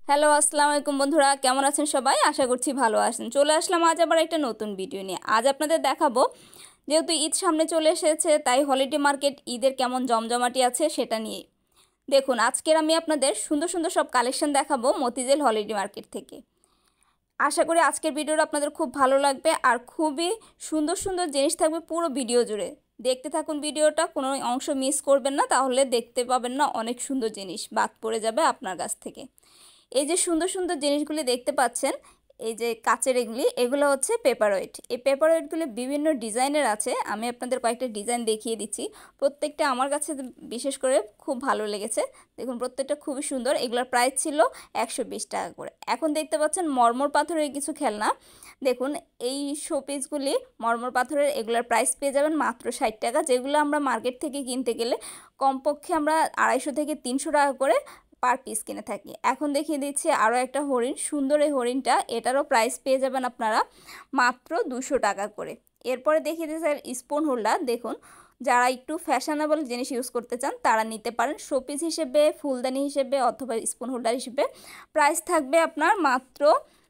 Hello আসসালামু আলাইকুম বন্ধুরা, কেমন আছেন সবাই? আশা করছি ভালো আছেন। চলে আসলাম আজ আবার একটা নতুন ভিডিও নিয়ে। আজ আপনাদের দেখাবো, যেহেতু ঈদ সামনে চলে এসেছে, তাই হলিডে মার্কেট ঈদের কেমন জমজমাটি আছে সেটা নিয়ে। দেখুন, আজকের আমি আপনাদের সুন্দর সুন্দর সব কালেকশন দেখাবো মতিঝিল হলিডে মার্কেট থেকে। আশা করি আজকের ভিডিওটা আপনাদের খুব ভালো লাগবে আর খুবই সুন্দর সুন্দর জিনিস থাকবে পুরো ভিডিও জুড়ে। দেখতে থাকুন ভিডিওটা, কোনো অংশ মিস করবেন না, তাহলে দেখতে পাবেন না অনেক সুন্দর জিনিস বাদ পড়ে যাবে আপনার কাছ থেকে। এই যে সুন্দর সুন্দর জিনিসগুলি দেখতে পাচ্ছেন, এই যে কাচের এগুলো হচ্ছে পেপার ওয়েট। এই পেপার ওয়েটগুলি বিভিন্ন ডিজাইনের আছে। আমি আপনাদের কয়েকটা ডিজাইন দেখিয়ে দিচ্ছি। প্রত্যেকটা আমার কাছে বিশেষ করে খুব ভালো লেগেছে। দেখুন, প্রত্যেকটা খুবই সুন্দর। এগুলোর প্রাইস ছিল 120 টাকা করে। এখন দেখতে পাচ্ছেন মরমর পাথরের কিছু খেলনা। দেখুন, এই শোপিসগুলি মরমর পাথরের, এগুলোর প্রাইস পেয়ে যাবেন মাত্র 60 টাকা। যেগুলো আমরা মার্কেট থেকে কিনতে গেলে কমপক্ষে আমরা 250 থেকে 300 টাকা করে পার পিস কিনে থাকি। এখন দেখিয়ে দিচ্ছি আরও একটা হরিণ, সুন্দর এই হরিণটা, এটারও প্রাইস পেয়ে যাবেন আপনারা মাত্র 200 টাকা করে। এরপরে দেখিয়ে দিচ্ছি স্পুন হোল্ডার। দেখুন, যারা একটু ফ্যাশনেবল জিনিস ইউজ করতে চান তারা নিতে পারেন। শোপিস হিসেবে, ফুলদানি হিসেবে অথবা স্পুন হোল্ডার হিসেবে প্রাইস থাকবে আপনার মাত্র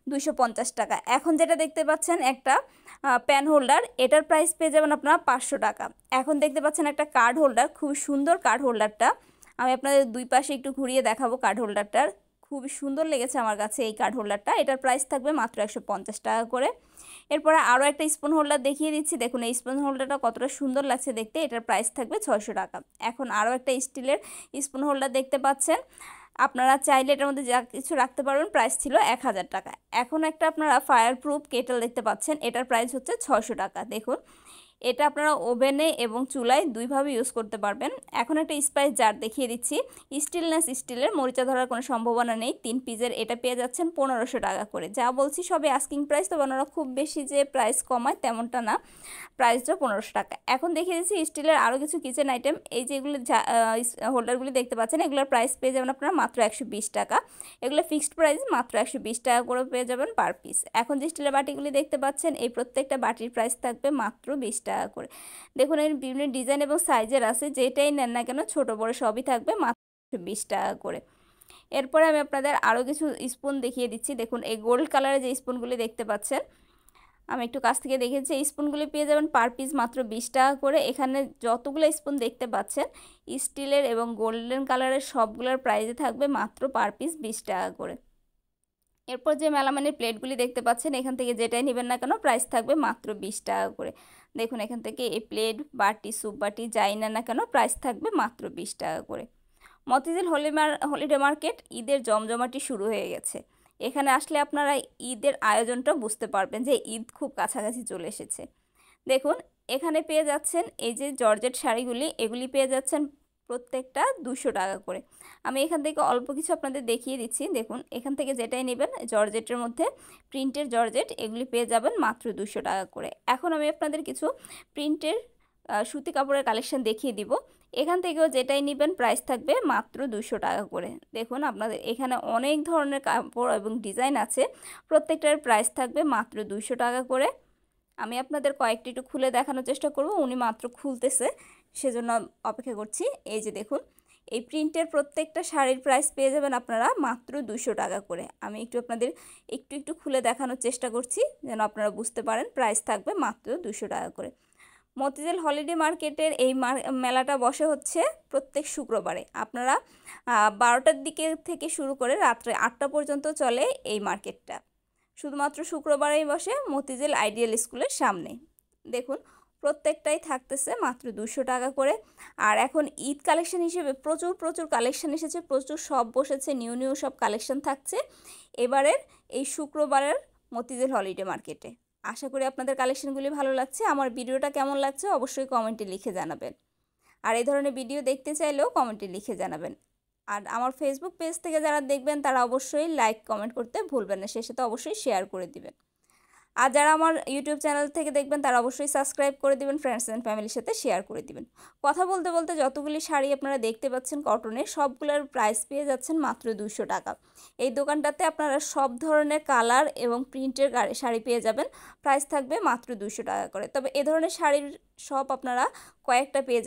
250 টাকা। এখন যেটা দেখতে পাচ্ছেন একটা প্যান হোল্ডার, এটার প্রাইস পেয়ে যাবেন আপনারা 500 টাকা। এখন দেখতে পাচ্ছেন একটা কার্ড হোল্ডার, খুব সুন্দর কার্ড হোল্ডারটা। আমি আপনাদের দুই পাশে একটু ঘুরিয়ে দেখাবো। কার্ড হোল্ডারটার খুবই সুন্দর লেগেছে আমার কাছে এই কার্ড হোল্ডারটা। এটার প্রাইস থাকবে মাত্র 150 টাকা করে। এরপরে আরও একটা স্পুন হোল্ডার দেখিয়ে দিচ্ছি। দেখুন, এই স্পুন হোল্ডারটা কতটা সুন্দর লাগছে দেখতে। এটার প্রাইস থাকবে 600 টাকা। এখন আরও একটা স্টিলের স্পুন হোল্ডার দেখতে পাচ্ছেন। আপনারা চাইলে এটার মধ্যে যা কিছু রাখতে পারবেন। প্রাইস ছিল 1000 টাকা। এখন একটা আপনারা ফায়ার প্রুফ কেটল দেখতে পাচ্ছেন, এটার প্রাইস হচ্ছে 600 টাকা। দেখুন, এটা আপনারা ওভেনে এবং চুলায় দুইভাবে ইউজ করতে পারবেন। এখন একটা স্পাইস জার দেখিয়ে দিচ্ছি। স্টিলনেস স্টিলের, মরিচা ধরার কোনো সম্ভাবনা নেই। 3 পিসের এটা পেয়ে যাচ্ছেন 1500 টাকা করে। যা বলছি সবই আস্কিং প্রাইস, তবে ওনারা খুব বেশি যে প্রাইস কমায় তেমনটা না, প্রাইসটা 1500 টাকা। এখন দেখিয়ে দিচ্ছি স্টিলের আরও কিছু কিচেন আইটেম। এই যেগুলো হোল্ডারগুলি দেখতে পাচ্ছেন, এগুলোর প্রাইস পেয়ে যাবেন আপনারা মাত্র 120 টাকা। এগুলো ফিক্সড প্রাইস মাত্র 120 টাকা করে পেয়ে যাবেন পার পিস। এখন যে স্টিলের বাটিগুলি দেখতে পাচ্ছেন, এই প্রত্যেকটা বাটির প্রাইস থাকবে মাত্র 20 টাকা করে। দেখুন, এর বিভিন্ন ডিজাইন এবং সাইজের আছে, যেটাই নেন না কেন ছোট বড় সবই থাকবে মাত্র 20 টাকা করে। এরপরে আমি আপনাদের আরও কিছু স্পুন দেখিয়ে দিচ্ছি। দেখুন, এই গোল্ড কালারের যে স্পুনগুলি দেখতে পাচ্ছেন, আমি একটু কাছ থেকে দেখেছি। এই স্পুনগুলি পেয়ে যাবেন পার পিস মাত্র 20 টাকা করে। এখানে যতগুলো স্পুন দেখতে পাচ্ছেন স্টিলের এবং গোল্ডেন কালারের, সবগুলোর প্রাইসে থাকবে মাত্র পার পিস 20 টাকা করে। এরপর যে মেলামানের প্লেটগুলি দেখতে পাচ্ছেন, এখান থেকে যেটাই নেবেন না কেন প্রাইস থাকবে মাত্র 20 টাকা করে। দেখুন, এখান থেকে এই প্লেট, বাটি, স্যুপ বাটি যাই নেন না কেন প্রাইস থাকবে মাত্র 20 টাকা করে। মতিঝিল হলিডে মার্কেট ঈদের জমজমাটি শুরু হয়ে গেছে। এখানে আসলে আপনারা ঈদের আয়োজনটা বুঝতে পারবেন যে ঈদ খুব কাছাকাছি চলে এসেছে। দেখুন, এখানে পেয়ে যাচ্ছেন এই যে জর্জেট শাড়িগুলি, এগুলি পেয়ে যাচ্ছেন প্রত্যেকটা 200 টাকা করে। আমি এখান থেকে অল্প কিছু আপনাদের দেখিয়ে দিচ্ছি। দেখুন, এখান থেকে যেটাই নেবেন জর্জেটের মধ্যে, প্রিন্টের জর্জেট, এগুলি পেয়ে যাবেন মাত্র 200 টাকা করে। এখন আমি আপনাদের কিছু প্রিন্টের সুতি কাপড়ের কালেকশন দেখিয়ে দিব। এখান থেকেও যেটাই নেবেন প্রাইস থাকবে মাত্র 200 টাকা করে। দেখুন, আপনাদের এখানে অনেক ধরনের কাপড় এবং ডিজাইন আছে, প্রত্যেকটার প্রাইস থাকবে মাত্র 200 টাকা করে। আমি আপনাদের কয়েকটি একটু খুলে দেখানোর চেষ্টা করব। উনি মাত্র খুলতেছে, সেজন্য অপেক্ষা করছি। এই যে দেখুন, এই প্রিন্টের প্রত্যেকটা শাড়ির প্রাইস পেয়ে যাবেন আপনারা মাত্র 200 টাকা করে। আমি একটু আপনাদের একটু খুলে দেখানোর চেষ্টা করছি যেন আপনারা বুঝতে পারেন। প্রাইস থাকবে মাত্র 200 টাকা করে। মতিঝিল হলিডে মার্কেটের এই মেলাটা বসে হচ্ছে প্রত্যেক শুক্রবারে। আপনারা 12টার দিকে থেকে শুরু করে রাত্রে 8টা পর্যন্ত চলে এই মার্কেটটা। শুধুমাত্র শুক্রবারেই বসে মতিঝিল আইডিয়াল স্কুলের সামনে। দেখুন, প্রত্যেকটাই থাকতেছে মাত্র 200 টাকা করে। আর এখন ঈদ কালেকশন হিসেবে প্রচুর কালেকশন এসেছে, প্রচুর সব বসেছে, নিউ সব কালেকশন থাকছে এবারের এই শুক্রবারের মতিঝিল হলিডে মার্কেটে। আশা করি আপনাদের কালেকশনগুলি ভালো লাগছে। আমার ভিডিওটা কেমন লাগছে অবশ্যই কমেন্টে লিখে জানাবেন। আর এই ধরনের ভিডিও দেখতে চাইলেও কমেন্টে লিখে জানাবেন। আর আমার ফেসবুক পেজ থেকে যারা দেখবেন তারা অবশ্যই লাইক কমেন্ট করতে ভুলবেন না, শেষে তো অবশ্যই শেয়ার করে দিবেন। আর যারা আমার ইউটিউব চ্যানেল থেকে দেখবেন তারা অবশ্যই সাবস্ক্রাইব করে দিবেন, ফ্রেন্ডস অ্যান্ড ফ্যামিলির সাথে শেয়ার করে দিবেন। কথা বলতে বলতে যতগুলি শাড়ি আপনারা দেখতে পাচ্ছেন কটনের, সবগুলোর প্রাইস পেয়ে যাচ্ছেন মাত্র 200 টাকা। এই দোকানটাতে আপনারা সব ধরনের কালার এবং প্রিন্টের শাড়ি পেয়ে যাবেন। প্রাইস থাকবে মাত্র 200 টাকা করে। তবে এ ধরনের শাড়ির সব আপনারা কয়েকটা পেয়ে যাবেন।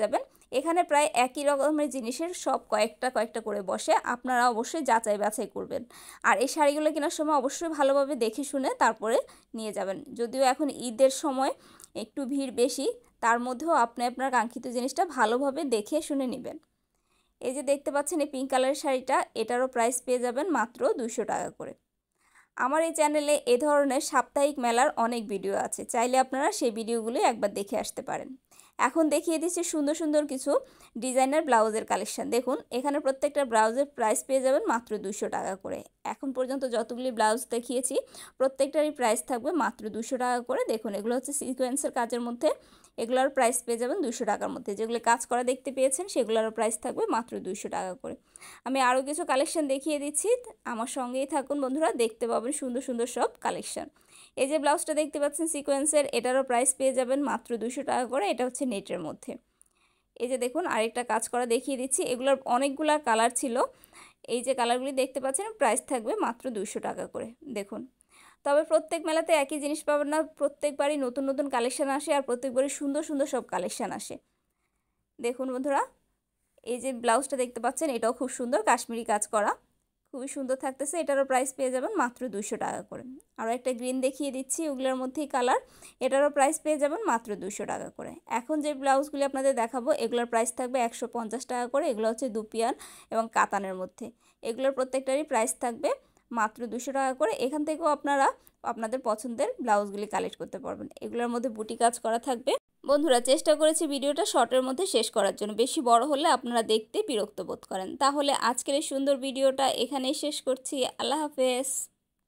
এখানে প্রায় একই রকমের জিনিসের সব কয়েকটা করে বসে, আপনারা অবশ্যই যাচাই বাছাই করবেন। আর এই শাড়িগুলো কেনার সময় অবশ্যই ভালোভাবে দেখে শুনে তারপরে নিয়ে যাবেন। যদিও এখন ঈদের সময় একটু ভিড় বেশি, তার মধ্যেও আপনি আপনার কাঙ্ক্ষিত জিনিসটা ভালোভাবে দেখে শুনে নেবেন। এই যে দেখতে পাচ্ছেন এই পিঙ্ক কালারের শাড়িটা, এটারও প্রাইস পেয়ে যাবেন মাত্র 200 টাকা করে। আমার এই চ্যানেলে এ ধরনের সাপ্তাহিক মেলার অনেক ভিডিও আছে, চাইলে আপনারা সেই ভিডিওগুলো একবার দেখে আসতে পারেন। এখন দেখিয়ে দিচ্ছি সুন্দর সুন্দর কিছু ডিজাইনার ব্লাউজের কালেকশন। দেখুন এখানে প্রত্যেকটা ব্লাউজের প্রাইস পেয়ে যাবেন মাত্র 200 টাকা করে। এখন পর্যন্ত যতগুলি ব্লাউজ দেখিয়েছি প্রত্যেকটারই প্রাইস থাকবে মাত্র 200 টাকা করে। দেখুন এগুলো হচ্ছে সিকোয়েন্সের কাজের মধ্যে, এগুলোর প্রাইস পেয়ে যাবেন 200 টাকার মধ্যে। যেগুলো কাজ করা দেখতে পেয়েছেন সেগুলোরও প্রাইস থাকবে মাত্র 200 টাকা করে। আমি আরও কিছু কালেকশন দেখিয়ে দিচ্ছি, আমার সঙ্গেই থাকুন বন্ধুরা, দেখতে পাবেন সুন্দর সুন্দর সব কালেকশন। এই যে ব্লাউজটা দেখতে পাচ্ছেন সিকোয়েন্সের, এটারও প্রাইস পেয়ে যাবেন মাত্র 200 টাকা করে। এটা হচ্ছে নেটের মধ্যে। এই যে দেখুন আরেকটা কাজ করা দেখিয়ে দিচ্ছি, এগুলোর অনেকগুলা কালার ছিল। এই যে কালারগুলি দেখতে পাচ্ছেন, প্রাইস থাকবে মাত্র 200 টাকা করে। দেখুন তবে প্রত্যেক মেলাতে একই জিনিস পাবেন না, প্রত্যেকবারই নতুন নতুন কালেকশান আসে আর প্রত্যেকবারই সুন্দর সুন্দর সব কালেকশান আসে। দেখুন বন্ধুরা এই যে ব্লাউজটা দেখতে পাচ্ছেন, এটাও খুব সুন্দর কাশ্মীরি কাজ করা, খুবই সুন্দর থাকতেছে। এটারও প্রাইস পেয়ে যাবেন মাত্র 200 টাকা করে। আরও একটা গ্রিন দেখিয়ে দিচ্ছি, ওগুলোর মধ্যেই কালার, এটারও প্রাইস পেয়ে যাবেন মাত্র 200 টাকা করে। এখন যে ব্লাউজগুলি আপনাদের দেখাবো এগুলোর প্রাইস থাকবে 150 টাকা করে। এগুলো হচ্ছে দুপিয়ান এবং কাতানের মধ্যে, এগুলোর প্রত্যেকটারই প্রাইস থাকবে মাত্র 200 টাকা করে। এখান থেকেও আপনারা আপনাদের পছন্দের ব্লাউজগুলি কালেক্ট করতে পারবেন। এগুলোর মধ্যে বুটি কাজ করা থাকবে। বন্ধুরা চেষ্টা করেছি ভিডিওটা শর্টের মধ্যে শেষ করার জন্য, বেশি বড় হলে আপনারা দেখতে বিরক্ত বোধ করেন। তাহলে আজকের এই সুন্দর ভিডিওটা এখানেই শেষ করছি। আল্লাহ হাফেজ।